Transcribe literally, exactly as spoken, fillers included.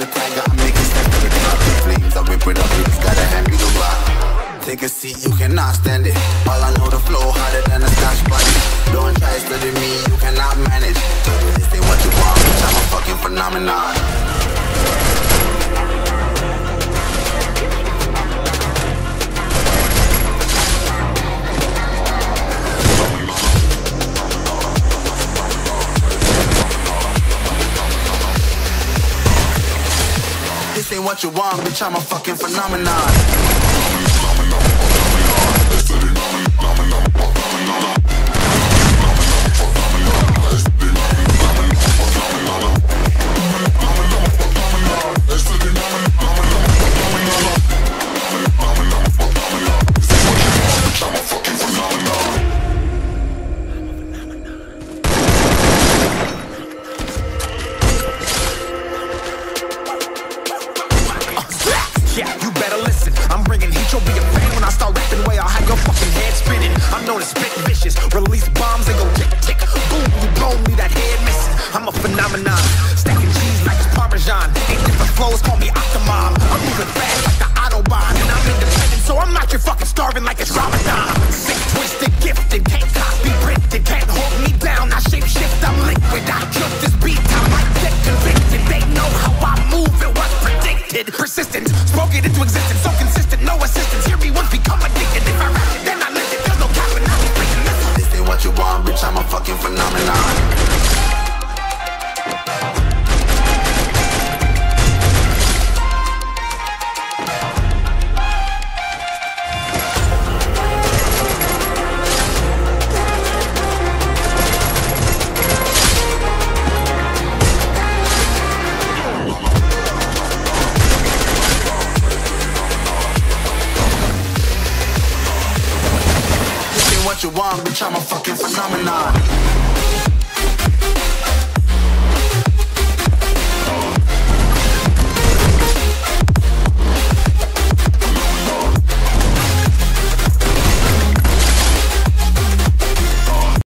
the tiger, I'm making steps to the top. The flames, I whip it up, you just gotta hand me the rock. Take a seat, you cannot stand it. All I know, the flow harder than a scotch body. Don't try studying me, you cannot manage. This ain't what you want, bitch, I'm a fucking phenomenon. This ain't what you want, bitch, I'm a fucking phenomenon. Yeah, you better listen. I'm bringing heat, you'll be a fan when I start rapping. Way I'll have your fucking head spinning. I'm known as spit vicious, release bombs and go tick tick. Boom, you blow me, that head missing. I'm a phenomenon, stacking cheese like it's Parmesan. Ain't different flows, call me Octomom. I'm moving fast like the Autobahn, and I'm independent, so I'm not your fucking starving like it's Ramadan. Sick, twisted, gifted, can't copy, printed, can't hold me down. I shape shift, I'm liquid. I killed this beat, I might get convicted. They know how I move, it was predicted. Persistent, spoke it into existence, so consistent, no assistance. Hear me once, become addicted. If I rap it, then I live it. There's no capping, I ain't breaking this. This ain't what you want, bitch, I'm a fucking phenomenon. What you want, bitch, I'm a fucking phenomenon.